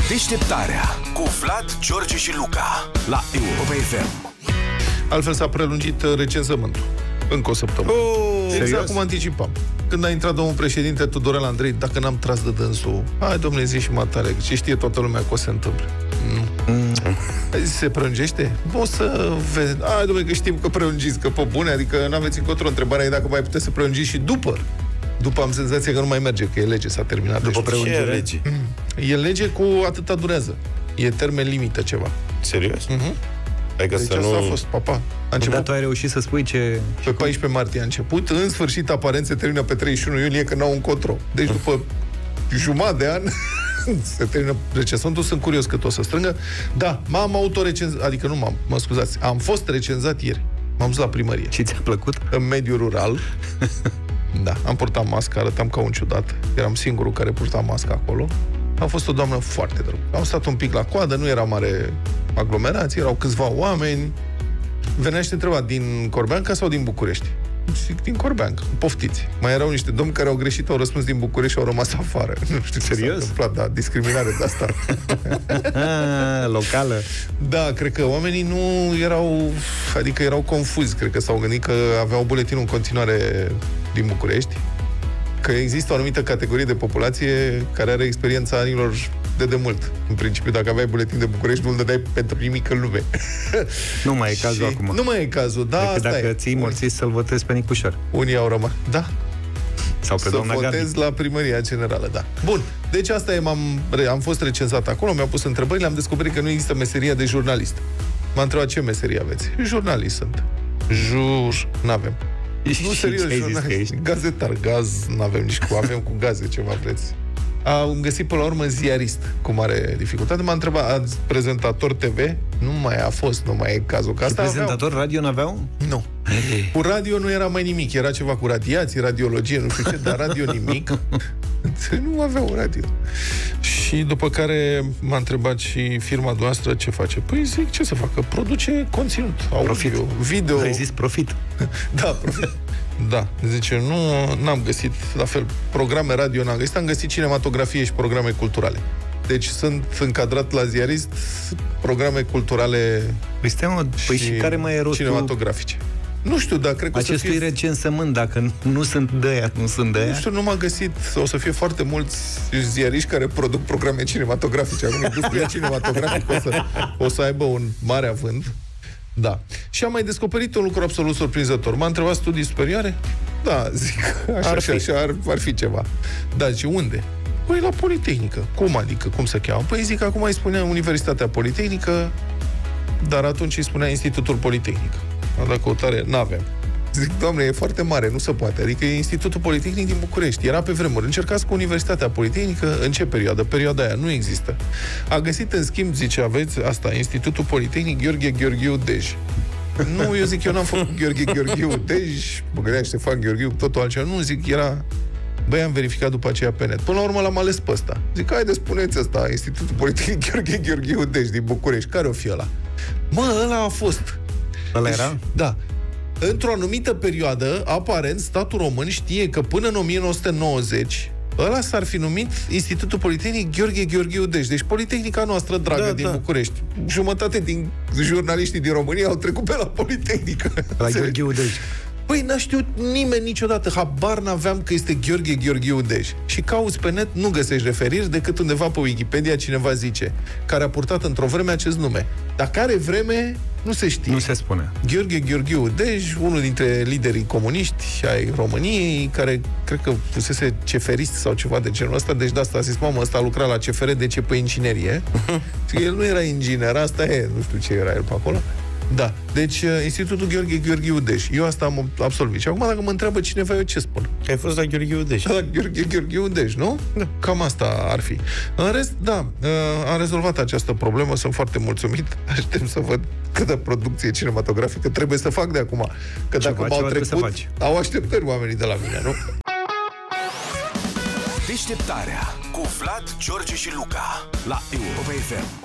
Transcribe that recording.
Deșteptarea cu Vlad, George și Luca la Europa FM. Altfel s-a prelungit recensământul. Încă o săptămână. Exact cum anticipam. Când a intrat domnul președinte Tudorel Andrei, dacă n-am tras de dânsul, hai domnule, zi și matale, ce știe toată lumea că o se întâmple. Se prelungește? O să vezi. Hai domnule, că știm că prelungiți, că pe bune, adică n-aveți încotro. Întrebarea e dacă mai puteți să prelungiți și după. După am senzația că nu mai merge, că e lege, s-a terminat. După prelungire lege. E lege cu atâta durează. E termen limită ceva. Serios? Adică deci să asta nu... a fost, papa. Dar tu ai reușit să spui ce... Pe 14 martie a început, în sfârșit aparent se termină pe 31 iulie, că n-au încotro. Deci după jumătate de an se termină recensământul. Sunt curios cât o să strângă. Da, m-am autorecenzat, adică nu mă scuzați, am fost recenzat ieri. M-am dus la primărie. Și ți-a plăcut? În mediul rural. Da, am purtat mască, arătam ca un ciudat. Eram singurul care purta mască acolo. A fost o doamnă foarte drăguță. Am stat un pic la coadă, nu era mare aglomerație, erau câțiva oameni. Venea și te întreba, din Corbeanca sau din București? Zic, din Corbeanca, poftiți. Mai erau niște domni care au greșit, au răspuns din București și au rămas afară. Nu știu ce s-a întâmplat, da, discriminare de asta. Locală. Da, cred că oamenii nu erau, adică erau confuzi, cred că s-au gândit că aveau buletinul în continuare din București, că există o anumită categorie de populație care are experiența anilor de demult. În principiu, dacă aveai buletin de București, nu-l dădeai pentru nimic în lume. Nu mai e cazul acum. Nu mai e cazul, da, decât asta dacă e. ții morțiți să-l votezi pe Nicușor. Unii au rămas. Da. Sau pe doamna Gabi. Să votez la primăria generală, da. Bun, deci asta e, am fost recenzat acolo, mi-au pus întrebări, le-am descoperit că nu există meseria de jurnalist. M-a întrebat ce meserie aveți. Jurnalist sunt. N-avem. Nu, serios, jurnalist. Gazetar, gaz n-avem nici cu, avem cu gaze, ce vă vreți. Am găsit până la urmă ziarist cu mare dificultate. M-a întrebat, ați prezentator TV? Nu mai a fost, nu mai e cazul. Că asta prezentator radio n-aveau? Nu. Cu radio nu era mai nimic. Era ceva cu radiații, radiologie, nu știu ce, dar radio nimic. Nu aveau radio. Și după care m-a întrebat și firma noastră ce face. Păi zic, ce să facă? Produce conținut, audio, video. Ai zis profit. Da, profit. Da, zice, n-am găsit, la fel, programe radio n-am găsit, am găsit cinematografie și programe culturale. Deci sunt încadrat la ziarist programe culturale și care mai e rostul cinematografice. Nu știu, dar cred că acestui recensământ, dacă nu sunt de aia, nu sunt de aia. Nu știu, nu m-am găsit. O să fie foarte mulți ziariști care produc programe cinematografice. Acum industria cinematografică o să aibă un mare avânt. Da. Și am mai descoperit un lucru absolut surprinzător. M-a întrebat studii superioare? Da, zic, ar fi ceva. Da, zice, unde? Păi la Politehnică. Cum adică? Cum se cheamă? Păi zic, acum îi spunea Universitatea Politehnică, dar atunci îi spunea Institutul Politehnic. La căutare, n-avem. Zic, doamne, e foarte mare, nu se poate. Adică e Institutul Politehnic din București. Era pe vremuri. Încercați cu Universitatea Politehnică. În ce perioadă? Perioada aia nu există. A găsit, în schimb, zice, aveți asta, Institutul Politehnic Gheorghe Gheorghiu Dej. Nu, eu zic, eu n-am făcut Gheorghe Gheorghiu Dej. Mă gândeam Ștefan Gheorghiu, totul altceva. Nu, zic, era... Băi, am verificat după aceea pe net. Până la urmă l-am ales pe ăsta. Zic, haide, spuneți ăsta, Institutul Politehnic Gheorghe Gheorghiu Dej din București. Care o fi ăla? Mă, ăla a fost. Ăla era? Da. Într-o anumită perioadă, aparent, statul român știe că până în 1990 ăla s-ar fi numit Institutul Politehnic Gheorghe Gheorghiu Dej. Deci Politehnica noastră dragă din București. Jumătate din jurnaliștii din România au trecut pe la Politehnică. La Gheorghiu Dej. Păi n-a știut nimeni niciodată, habar n-aveam că este Gheorghe Gheorghiu Dej. Și cauți pe net, nu găsești referiri, decât undeva pe Wikipedia cineva zice, care a purtat într-o vreme acest nume. Dar care vreme, nu se știe. Nu se spune. Gheorghe Gheorghiu Dej, unul dintre liderii comuniști ai României, care cred că fusese ceferist sau ceva de genul ăsta, deci de asta a zis, mamă, ăsta a lucrat la CFR, de ce pe inginerie? El nu era inginer, asta e, nu știu ce era el pe acolo. Da, deci Institutul Gheorghe Gheorghiu Dej. Eu asta am absolvit. Și acum dacă mă întreabă cineva, eu ce spun? Ai fost la Gheorghiu Dej. La Gheorghe Gheorghiu Dej, nu? Da. Cam asta ar fi. În rest, da, am rezolvat această problemă, sunt foarte mulțumit. Aștept să văd câtă producție cinematografică trebuie să fac de acum. Că dacă m-au trecut, au așteptări oamenii de la mine, nu? Deșteptarea cu Vlad, George și Luca la Europa FM.